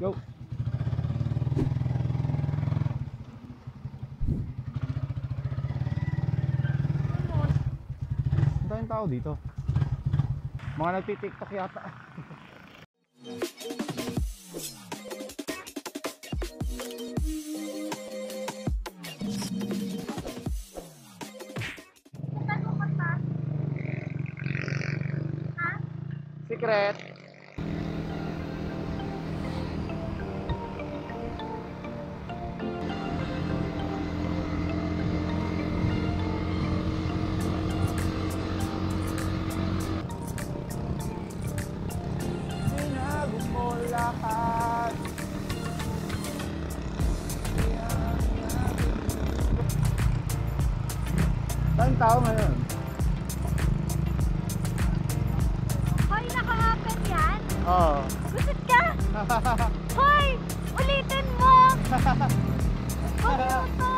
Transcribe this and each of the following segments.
Go. Ang daming tao dito. Mga nagtitiktok yata. Secret. Binago mo lahat. Daming tao ngayon. Hoy, naka-open yan? Oo. Gusit ka? Hoy, ulitin mo! Ano to?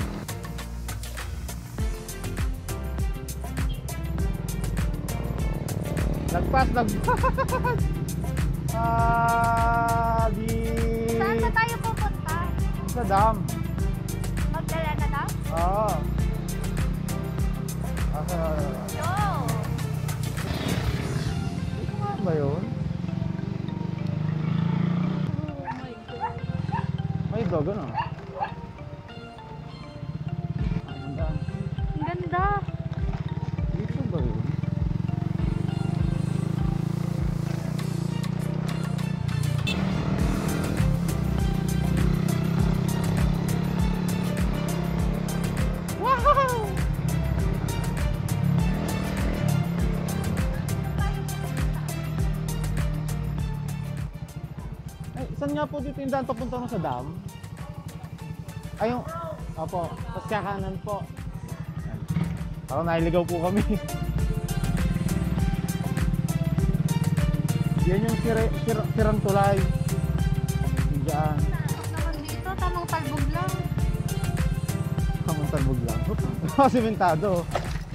Lagpas. Saan ba tayo pupunta? Sa dam. Magdala na daw? Oo. Yo! Ito nga ba yun? Oh my God. May dog ano? Ang ganda. Ang ganda. Dito ba yun? Wow! Ay, saan nga po dito yung daan papunta na sa dam? Ay, yung... Opo, tapos kakanan po. Yan. Parang nailigaw po kami. Yan yung sirang tulay. Diyan. Naman dito, tamang talbog lang. Kamang talbog lang. Simentado.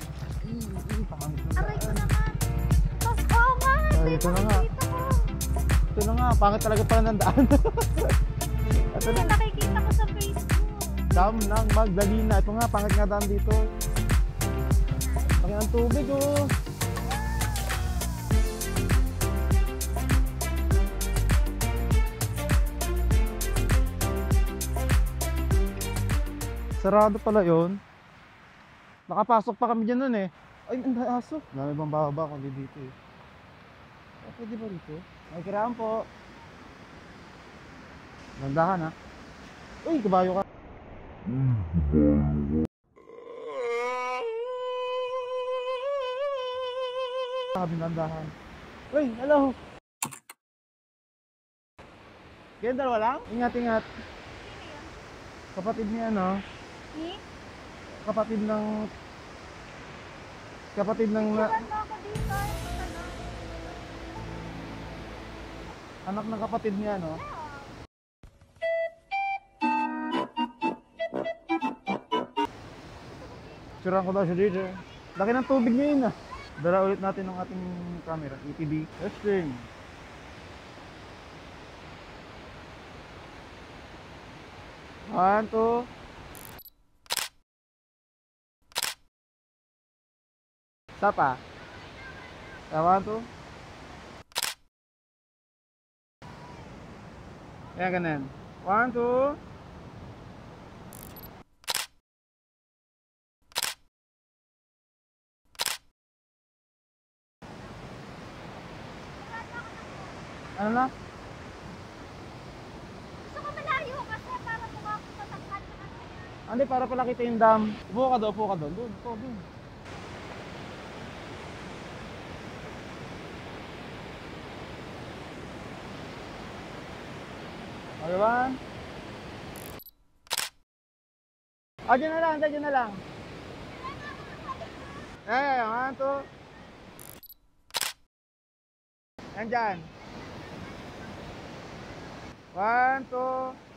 Aray ko naman. Tapos, oo nga. Ay, ito na nga. Dito ko. Ito na nga, pangit talaga pala ng daan. Ito na. Nakikita ko sa Facebook. Dam ng Magdalena. Ito nga, pangit nga daan dito. Laki ng tubig oh. Sarado pala yun. Nakapasok pa kami dyan nun eh. Ay, ang aso. Dami bang bababa kami dito eh. Pwede ba dito? May kiraan po. Gandahan ha. Uy, kabayo ka. Kaming gandahan. Uy, hello. Ganyan dalawa lang? Ingat, ingat. Kapatid niya ano? Kapatid ng... Iwan mo ako dito. Anak ng kapatid niya no? Siraan ko daw siya dito. Laki ng tubig ngayon ah. Dala ulit natin ng ating camera, ETB. Testing. One, two. Isa pa. One, two. Ayan, ganun. One, two. Ano na? Gusto ko malayo kasi para makapunta sa kanto. Hindi, para pala kita yung dam. Upo ka doon. Doon, upo, doon. Okay ba? Dyan na lang. One, two. Yan dyan. One, two.